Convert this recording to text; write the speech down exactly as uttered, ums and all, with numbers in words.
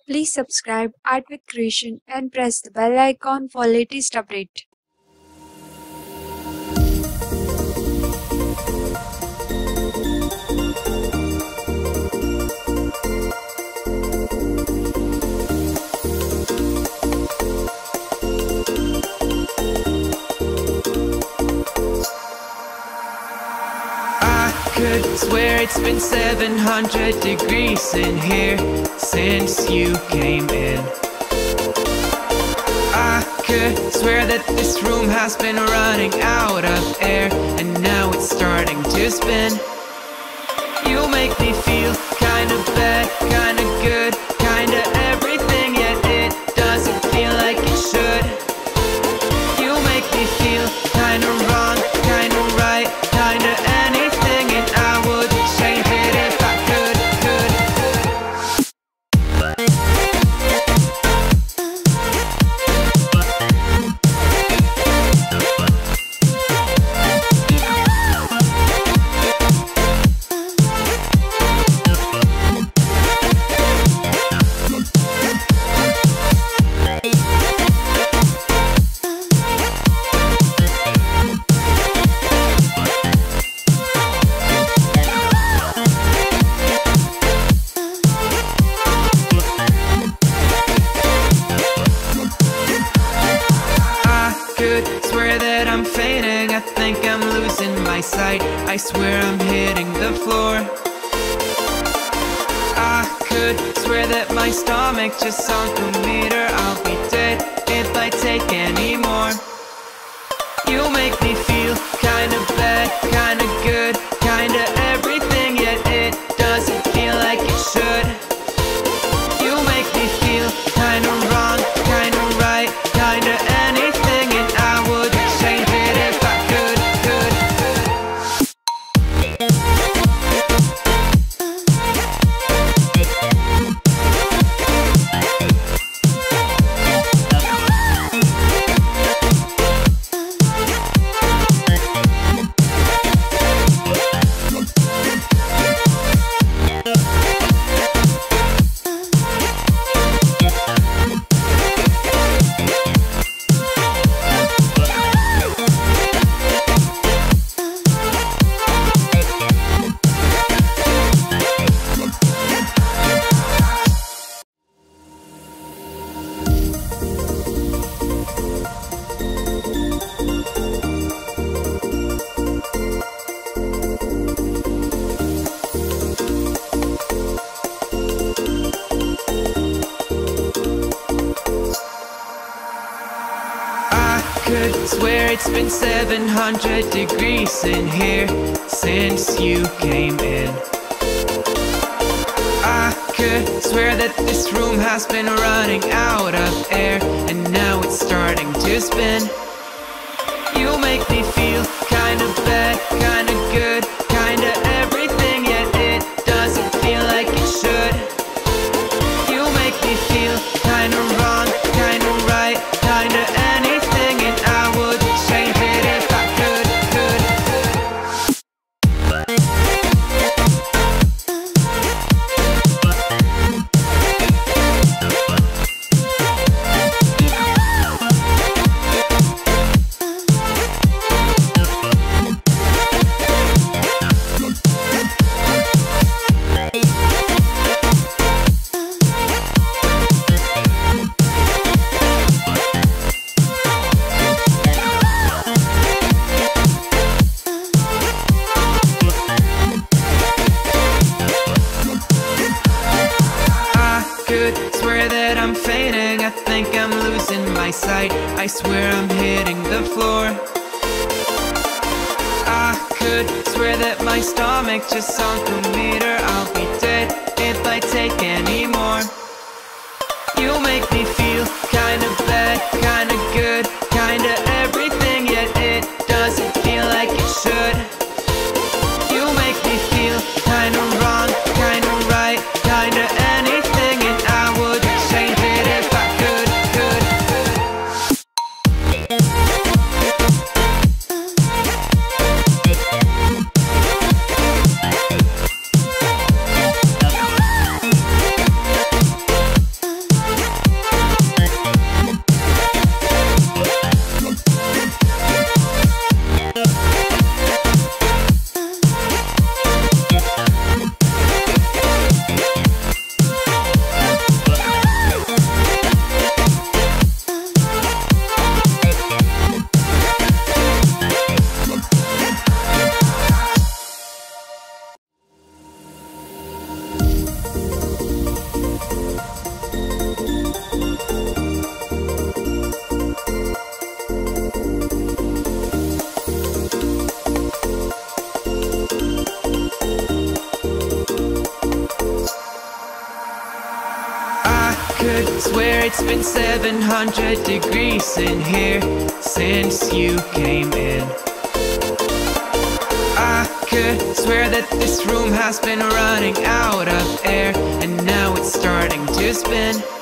Please subscribe Art with Creation and press the bell icon for latest update. Could swear it's been seven hundred degrees in here since you came in. I could swear that this room has been running out of air, and now it's starting to spin. You make me feel kinda bad, kinda good, kinda everything, yet it doesn't feel like it should. You make me feel kinda wrong, kinda right, kinda anything, and I would change it if I could, could, swear that I'm fainting, I think I'm losing my sight, I swear I'm hitting the floor. I could swear that my stomach just sunk a meter, I'll be dead if I take any more. You make me feel kinda bad, kinda good, kinda everything, yet it doesn't feel like it should. You make me feel kinda wrong, kinda right, kinda anything, and I would change it if I could, could, could swear it's been seven hundred degrees in here since you came in. I could swear that this room has been running out of air, and now it's starting to spin. You make me feel kinda bad, kinda good, kinda everything, yet it doesn't feel like it should. You make me feel kinda wrong, kinda right, kinda anything, and I would change it if I could, could, swear that I'm fainting, I think I'm losing my sight, I swear I'm hitting the floor. I could swear that my stomach just sunk a meter, I'll be dead if I take any more. You make me feel kinda bad, kinda good, kinda everything, yet it doesn't feel like it should. You make me feel kinda wrong, kinda right, kinda anything, and I would change it if I could, could, could. could swear it's been seven hundred degrees in here since you came in. I could swear that this room has been running out of air, and now it's starting to spin.